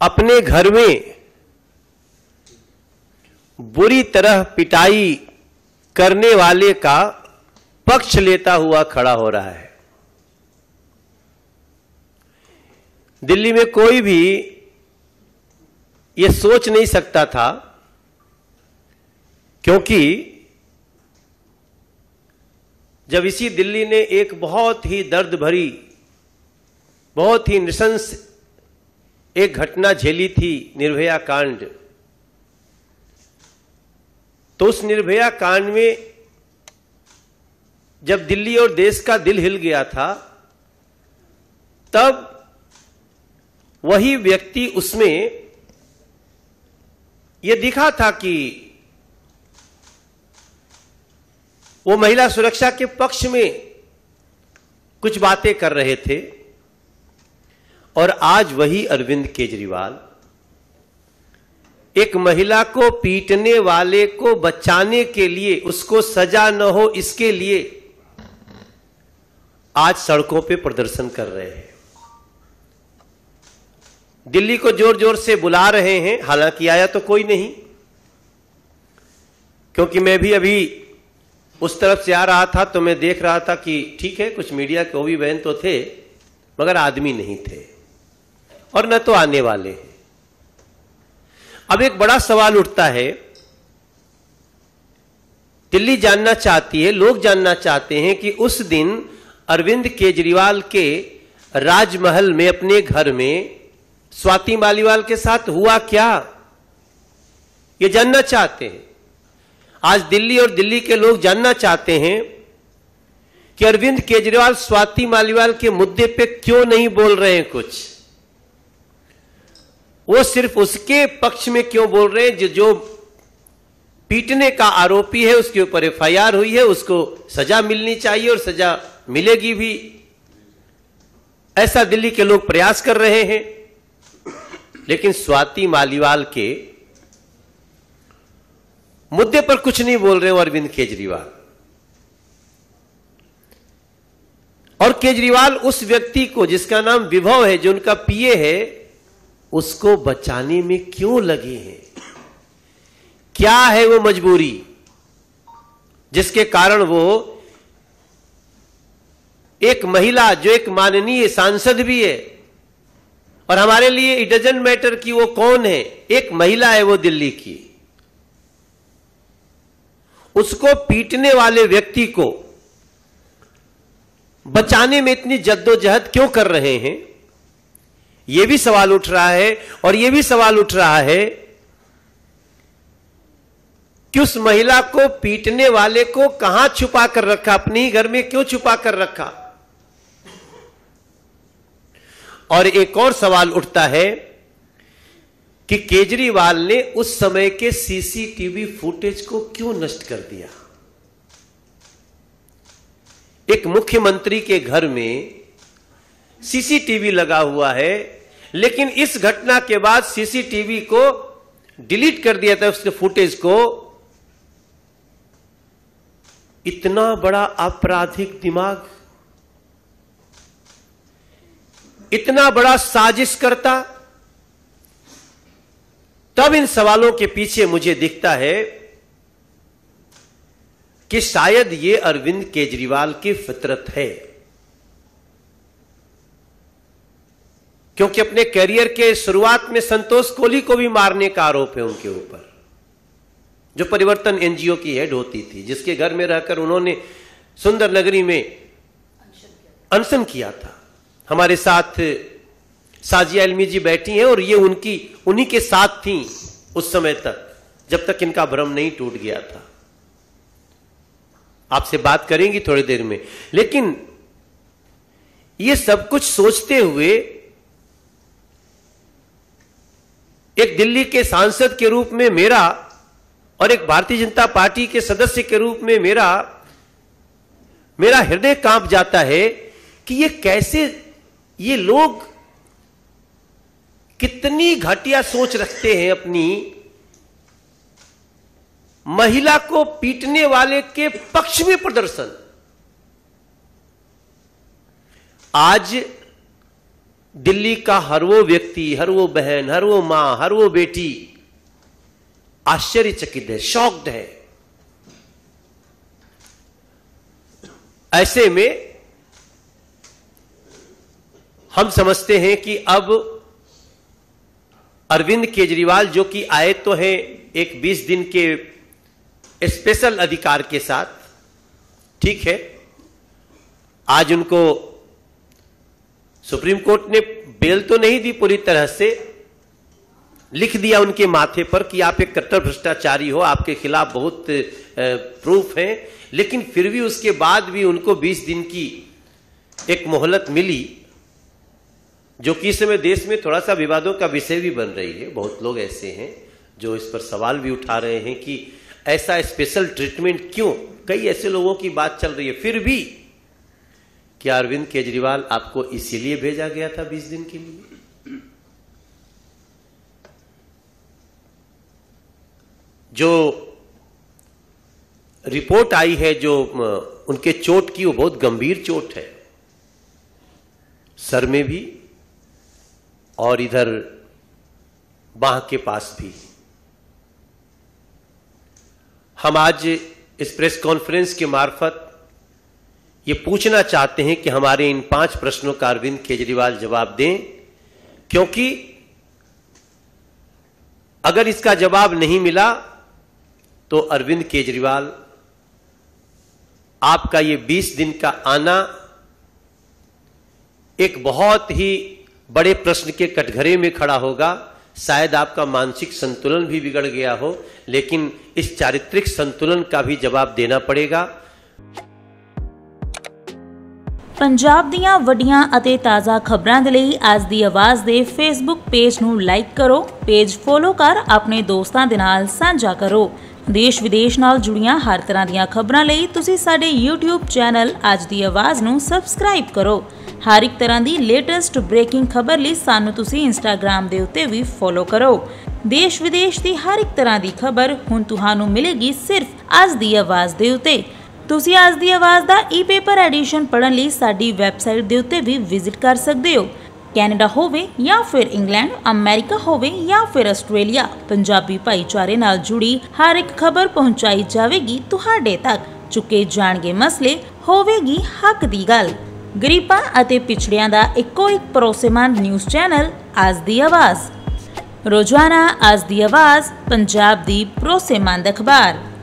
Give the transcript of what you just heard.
अपने घर में बुरी तरह पिटाई करने वाले का पक्ष लेता हुआ खड़ा हो रहा है। दिल्ली में कोई भी यह सोच नहीं सकता था, क्योंकि जब इसी दिल्ली ने एक बहुत ही दर्द भरी, बहुत ही नृशंस एक घटना झेली थी, निर्भया कांड, तो उस निर्भया कांड में जब दिल्ली और देश का दिल हिल गया था, तब वही व्यक्ति उसमें यह दिखा था कि वो महिला सुरक्षा के पक्ष में कुछ बातें कर रहे थे। और आज वही अरविंद केजरीवाल एक महिला को पीटने वाले को बचाने के लिए, उसको सजा न हो इसके लिए आज सड़कों पे प्रदर्शन कर रहे हैं, दिल्ली को जोर जोर से बुला रहे हैं। हालांकि आया तो कोई नहीं, क्योंकि मैं भी अभी उस तरफ से आ रहा था तो मैं देख रहा था कि ठीक है, कुछ मीडिया के ओवी बहन तो थे, मगर आदमी नहीं थे और न तो आने वाले हैं। अब एक बड़ा सवाल उठता है, दिल्ली जानना चाहती है, लोग जानना चाहते हैं कि उस दिन अरविंद केजरीवाल के राजमहल में, अपने घर में स्वाति मालीवाल के साथ हुआ क्या, ये जानना चाहते हैं। आज दिल्ली और दिल्ली के लोग जानना चाहते हैं कि अरविंद केजरीवाल स्वाति मालीवाल के मुद्दे पे क्यों नहीं बोल रहे हैं कुछ। वो सिर्फ उसके पक्ष में क्यों बोल रहे हैं जो पीटने का आरोपी है, उसके ऊपर एफआईआर हुई है, उसको सजा मिलनी चाहिए और सजा मिलेगी भी, ऐसा दिल्ली के लोग प्रयास कर रहे हैं। लेकिन स्वाति मालीवाल के मुद्दे पर कुछ नहीं बोल रहे हो अरविंद केजरीवाल। और केजरीवाल उस व्यक्ति को जिसका नाम विभव है, जो उनका पीए है, उसको बचाने में क्यों लगे हैं? क्या है वो मजबूरी जिसके कारण वो एक महिला, जो एक माननीय सांसद भी है, और हमारे लिए इट डजंट मैटर कि वो कौन है, एक महिला है वो दिल्ली की, उसको पीटने वाले व्यक्ति को बचाने में इतनी जद्दोजहद क्यों कर रहे हैं? यह भी सवाल उठ रहा है। और यह भी सवाल उठ रहा है कि उस महिला को पीटने वाले को कहां छुपा कर रखा, अपने ही घर में क्यों छुपा कर रखा? और एक और सवाल उठता है कि केजरीवाल ने उस समय के सीसीटीवी फुटेज को क्यों नष्ट कर दिया? एक मुख्यमंत्री के घर में सीसीटीवी लगा हुआ है, लेकिन इस घटना के बाद सीसीटीवी को डिलीट कर दिया था, उसके फुटेज को। इतना बड़ा आपराधिक दिमाग, इतना बड़ा साजिश करता। तब इन सवालों के पीछे मुझे दिखता है कि शायद ये अरविंद केजरीवाल की फितरत है, क्योंकि अपने करियर के शुरुआत में संतोष कोहली को भी मारने का आरोप है उनके ऊपर, जो परिवर्तन एनजीओ की हेड होती थी, जिसके घर में रहकर उन्होंने सुंदर नगरी में अनशन किया था। हमारे साथ साजिया इल्मी जी बैठी हैं और ये उन्हीं के साथ थी उस समय तक, जब तक इनका भ्रम नहीं टूट गया था। आपसे बात करेंगी थोड़ी देर में। लेकिन ये सब कुछ सोचते हुए एक दिल्ली के सांसद के रूप में मेरा, और एक भारतीय जनता पार्टी के सदस्य के रूप में मेरा हृदय कांप जाता है कि ये कैसे, ये लोग कितनी घटिया सोच रखते हैं। अपनी महिला को पीटने वाले के पक्ष में प्रदर्शन। आज दिल्ली का हर वो व्यक्ति, हर वो बहन, हर वो मां, हर वो बेटी आश्चर्यचकित है, शॉक्ड है। ऐसे में हम समझते हैं कि अब अरविंद केजरीवाल जो कि आए तो हैं एक 20 दिन के स्पेशल अधिकार के साथ, ठीक है, आज उनको सुप्रीम कोर्ट ने बेल तो नहीं दी, पूरी तरह से लिख दिया उनके माथे पर कि आप एक कट्टर भ्रष्टाचारी हो, आपके खिलाफ बहुत प्रूफ है, लेकिन फिर भी उसके बाद भी उनको 20 दिन की एक मोहलत मिली, जो कि इस समय देश में थोड़ा सा विवादों का विषय भी बन रही है। बहुत लोग ऐसे हैं जो इस पर सवाल भी उठा रहे हैं कि ऐसा स्पेशल ट्रीटमेंट क्यों, कई ऐसे लोगों की बात चल रही है। फिर भी क्या अरविंद केजरीवाल आपको इसीलिए भेजा गया था 20 दिन के लिए? जो रिपोर्ट आई है जो उनके चोट की, वो बहुत गंभीर चोट है, सर में भी और इधर बांह के पास भी। हम आज इस प्रेस कॉन्फ्रेंस के मार्फत ये पूछना चाहते हैं कि हमारे इन 5 प्रश्नों का अरविंद केजरीवाल जवाब दें, क्योंकि अगर इसका जवाब नहीं मिला तो अरविंद केजरीवाल आपका ये 20 दिन का आना एक बहुत ही बड़े प्रश्न के कटघरे में खड़ा होगा। शायद आपका मानसिक संतुलन भी बिगड़ गया हो, लेकिन इस चारित्रिक संतुलन का भी जवाब देना पड़ेगा। पंजाब दीयां वड्डियां अते ताज़ा खबरां दे लई आज दी आवाज़ दे फेसबुक पेज नूं लाइक करो, पेज फॉलो कर अपने दोस्तां दे नाल सांझा करो। देश विदेश नाल जुड़ियां हर तरह दीयां खबरां लई तुसीं साडे YouTube चैनल आज दी आवाज़ नूं सबसक्राइब करो। हर एक तरह की लेटेस्ट ब्रेकिंग खबर लई सानू तुसीं Instagram दे उत्ते भी फॉलो करो। देश विदेश की हर एक तरह की खबर हुण तुहानू मिलेगी सिर्फ आज दी आवाज़ दे उत्ते। तुसीं आज दी आवाज़ दा ई-पेपर एडिशन पढ़न लई साडी वैबसाइट दे उत्ते भी विजिट कर सकदे हो। कैनेडा होवे या फिर इंग्लैंड, अमेरिका होवे या फिर आस्ट्रेलिया, पंजाबी भाईचारे नाल जुड़ी हर एक खबर पहुंचाई जाएगी तुहाडे तक। चुके जाणगे मसले, होवेगी हक दी गल। गरीबां अते पिछड़ियां दा इक्को एक भरोसेमंद न्यूज़ चैनल आज दी आवाज़। रोजाना आज दी आवाज़, पंजाब दी भरोसेमंद अखबार।